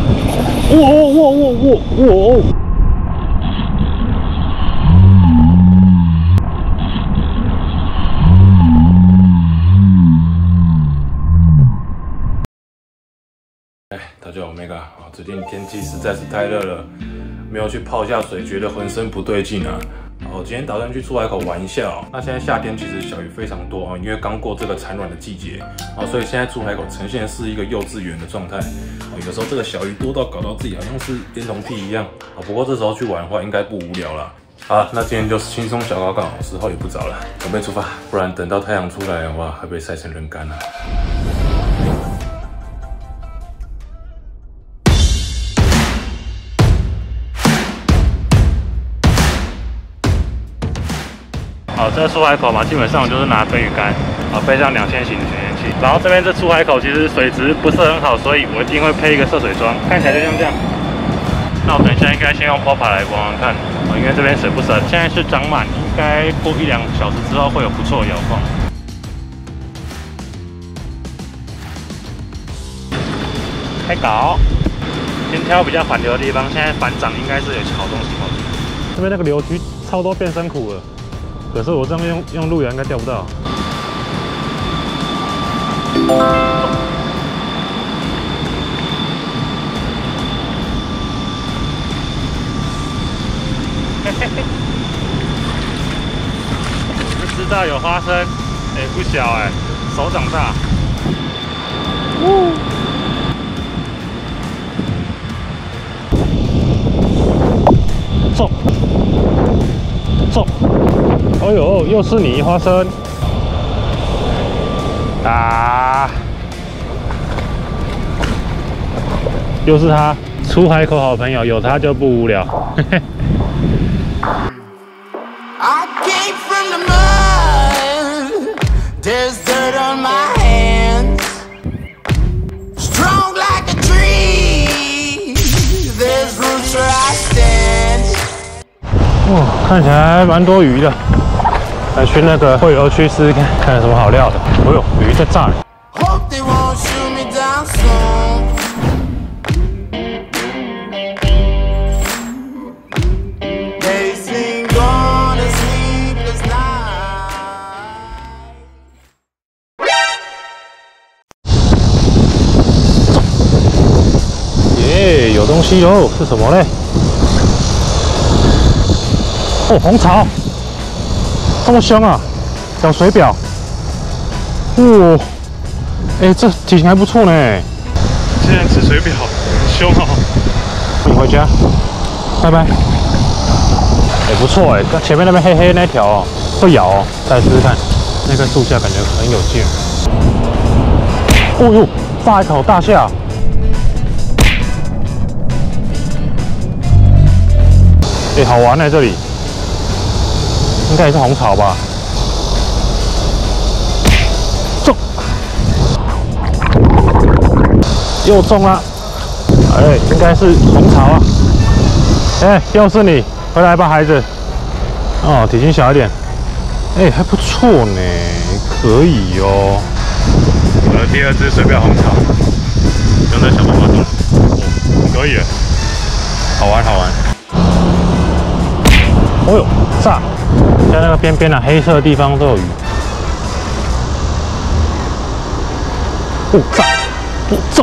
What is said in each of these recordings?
哇！大家好，Omega啊！最近天气实在是太热了，没有去泡一下水，觉得浑身不对劲啊。我今天打算去出海口玩一下哦。那现在夏天其实小鱼非常多啊，因为刚过这个产卵的季节啊，所以现在出海口呈现的是一个幼稚园的状态啊。有时候这个小鱼多到搞到自己好像是恋童癖一样啊。不过这时候去玩的话，应该不无聊啦。好，那今天就轻松小高杠，时候也不早了，准备出发，不然等到太阳出来的话，会被晒成人干啊。好，这个出海口嘛，基本上就是拿飞鱼竿，背上2000型的潜水器。然后这边这出海口其实水质不是很好，所以我一定会配一个涉水装，看起来就像这样。那我等一下应该先用 Popper 来玩玩看，因为这边水不深，现在是涨满，应该过1-2小时之后会有不错的摇晃。开搞，先挑比较缓流的地方，现在反涨应该是有好东西跑出来。这边那个流区超多变身苦了。可是我这样用路亚应该钓不到。就知道有花生，不小手掌大。中！哎呦，又是你花生！又是他，出海口好朋友，有他就不无聊。嘿嘿。哦，看起来蛮多鱼的，来去那个会游区试试看，看有什么好料的。哦呦，鱼在炸里。耶，有东西哟，是什么嘞？哦，红潮，这么凶啊！小水表，哇，这体型还不错呢。竟然吃水表，很凶哦。你回家，拜拜。不错前面那边黑黑那条哦，会咬哦，再来试试看。那个树下感觉很有劲。哦呦，大一口大虾。好玩呢，这里。应该也是红潮吧，中，又中了，应该是红潮啊，又是你，回来吧，孩子，哦，体型小一点，还不错呢，可以哦，我的第2只水表红潮，用这小方法中，可以，好玩好玩，哦呦，炸！在那个边边的黑色的地方都有鱼。炸！中！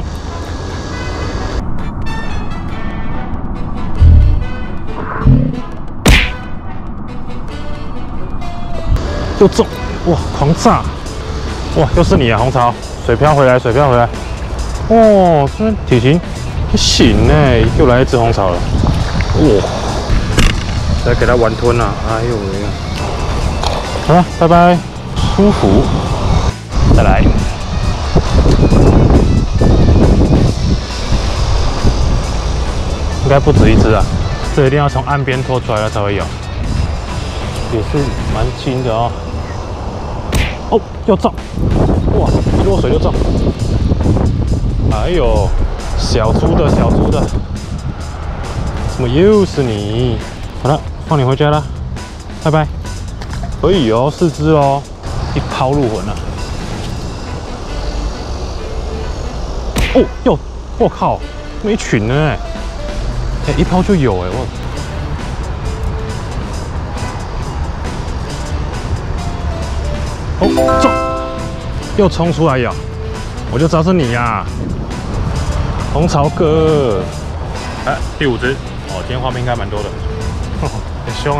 又中！哇，狂炸！哇，又是你啊，红潮！水漂回来，水漂回来！哦，这体型不行又来一只红潮了！哇！再给它玩吞啊！哎呦喂！好了，拜拜，舒服。再来，应该不止一只啊，这一定要从岸边拖出来了才会有，也是蛮轻的哦。哦，又中！哇，一落水就中！哎呦，小猪的，小猪的，怎么又是你？好了，放你回家啦，拜拜。可以哦，4只哦，一抛入魂了。哦，我靠， 没群呢哎，一抛就有哎，我。哦，冲！又冲出来咬，我就知道是你呀，红潮哥。哎，第5只哦，今天画面应该蛮多的，很凶啊。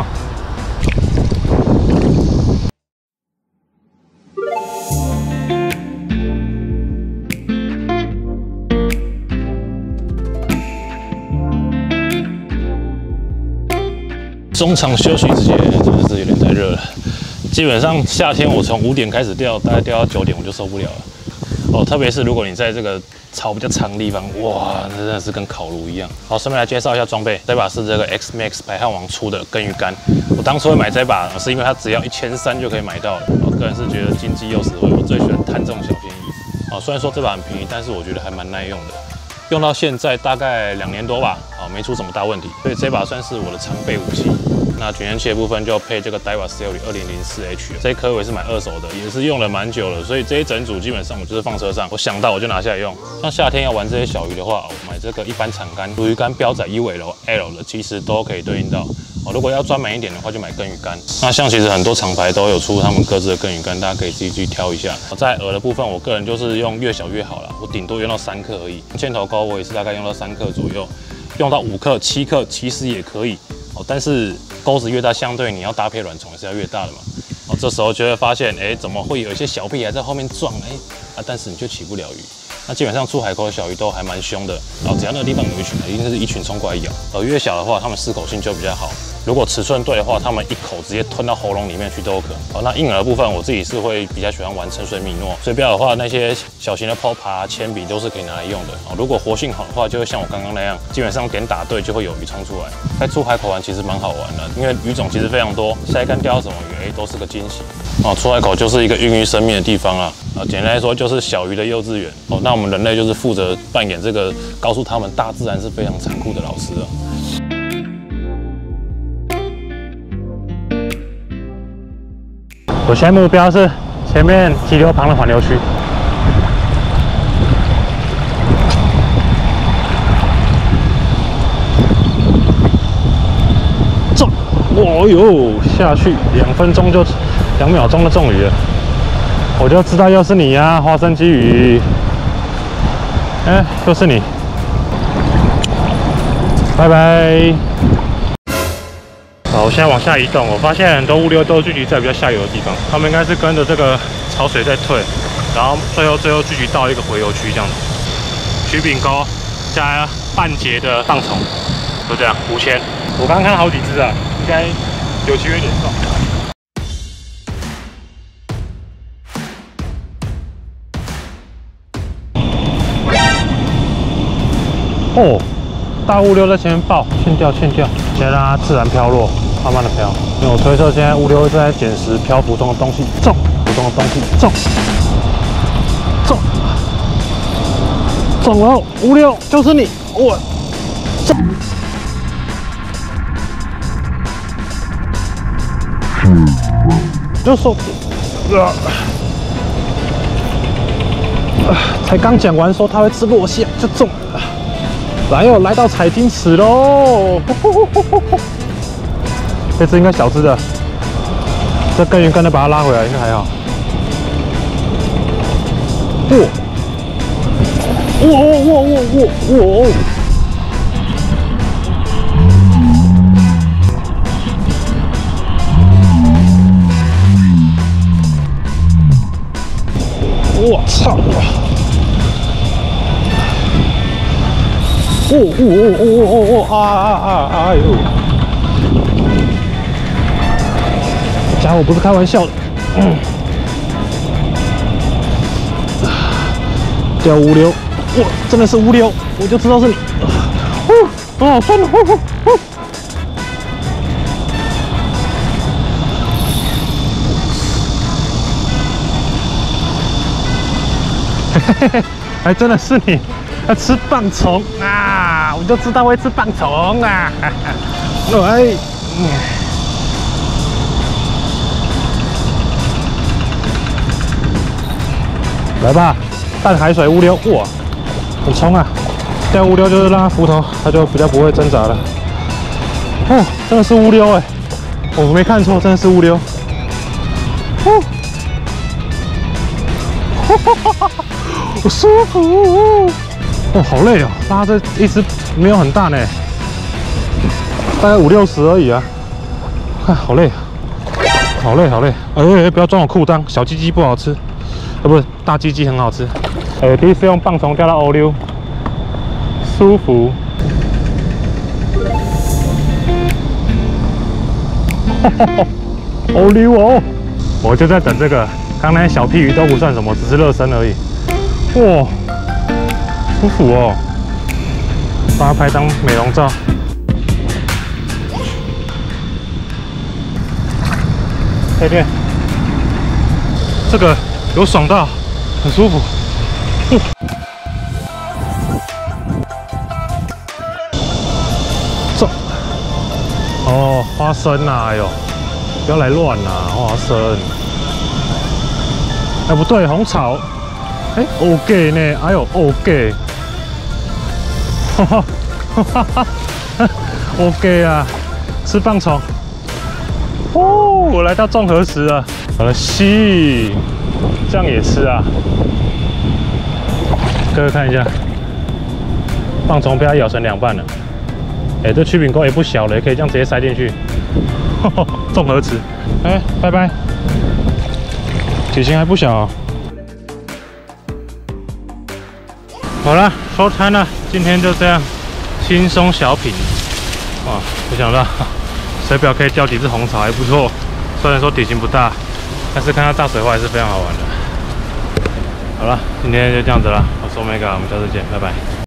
中场休息之前，真的是有点太热了。基本上夏天我从5点开始钓，大概钓到9点我就受不了了。哦，特别是如果你在这个潮比较长的地方，哇，那真的是跟烤炉一样。好，顺便来介绍一下装备，这把是这个 X Max 排汗网出的根鱼竿。我当初会买这把，是因为它只要1300就可以买到了。我个人是觉得经济又实惠，我最喜欢贪这种小便宜。哦，虽然说这把很便宜，但是我觉得还蛮耐用的。 用到现在大概2年多吧，没出什么大问题，所以这把算是我的常备武器。那卷烟器的部分就配这个 Daiwa Sterling 2004H， 这一颗我也是买2手的，也是用了蛮久了，所以这一整组基本上我就是放车上，我想到我就拿下来用。像夏天要玩这些小鱼的话，我买这个一般铲竿、鲈鱼竿标载1WL的，其实都可以对应到。 如果要专门一点的话，就买根鱼竿。那像其实很多厂牌都有出他们各自的根鱼竿，大家可以自己去挑一下。在饵的部分，我个人就是用越小越好啦，我顶多用到3克而已。箭头钩我也是大概用到3克左右，用到5克、7克其实也可以哦。但是钩子越大，相对你要搭配软虫也是要越大的嘛。哦，这时候就会发现，怎么会有一些小屁孩在后面撞？但是你就起不了鱼。 那基本上出海口的小鱼都还蛮凶的，只要那个地方有一群，一定是一群冲过来咬。越小的话，它们适口性就比较好。如果尺寸对的话，它们一口直接吞到喉咙里面去都有可能。那硬饵的部分，我自己是会比较喜欢玩沉水米诺。水标的话，那些小型的抛耙、铅笔都是可以拿来用的。如果活性好的话，就会像我刚刚那样，基本上点打对就会有鱼冲出来。在出海口玩其实蛮好玩的，因为鱼种其实非常多，下一竿钓到什么鱼，都是个惊喜。出海口就是一个孕育生命的地方啊。 简单来说就是小鱼的幼稚园哦。那我们人类就是负责扮演这个，告诉他们大自然是非常残酷的老师啊。我现在目标是前面急流旁的缓流区。中！哦呦，下去2分钟就2秒钟的中鱼了。 我就知道又是你呀，花生鲫鱼。又是你，拜拜。好，我现在往下移动，我发现很多乌溜都聚集在比较下游的地方，他们应该是跟着这个潮水在退，然后最后聚集到一个回游区这样子。曲柄钩加半节的棒虫，就这样5000。我刚刚看到好几只啊，应该有机会点中。 哦，大乌溜在前面爆，欠钓，现在让它自然飘落，慢慢的飘。因为我推测现在乌溜正在捡食漂浮中的东西，中，浮中的东西，中了，乌溜就是你，我中。就说，才刚讲完说他会吃落蟹，就中了。 来到采金池喽！这只应该小只的，这根鱼竿的把它拉回来，应该还好。我操！ 哎呦！家伙不是开玩笑的，叫乌溜，哇，真的是乌溜，我就知道是你，好酸的，嘿嘿，还真的是你。 要吃棒虫啊！我就知道会吃棒虫啊！来吧，淡海水乌溜，哇，很冲啊！ 钓乌溜就是让它浮头，它就比较不会挣扎了。哦，真的是乌溜哎，我没看错，真的是乌溜。哦，好舒服。哦，好累哦，拉这一只没有很大呢，大概5、60而已啊。啊，好累，好累，好累。哎，不要钻我裤裆，小鸡鸡不好吃。不是，大鸡鸡很好吃。第一次用棒虫钓到乌溜，舒服。乌溜哦！我就在等这个，刚才小屁鱼都不算什么，只是热身而已。哇，舒服哦！把它拍张美容照。对，这个有爽到，很舒服。走。哦，花生呐，哎呦，不要来乱呐，花生。哎，不对，红草。哎 ，OK 呢，哎呦 ，OK。哈哈哈哈哈 ，OK 啊，吃棒虫。哦，我来到综合石了。好了，吸，这样也吃啊？各位看一下，棒虫被它咬成2半了。哎，这曲柄钩也不小了，也可以这样直接塞进去。综合池，哎，拜拜。体型还不小哦。好了，收摊了，今天就这样，轻松小品。哇，没想到水表可以钓几只红草，还不错。虽然说体型不大，但是看到大水花还是非常好玩的。好了，今天就这样子了，我是Omega，我们下次见，拜拜。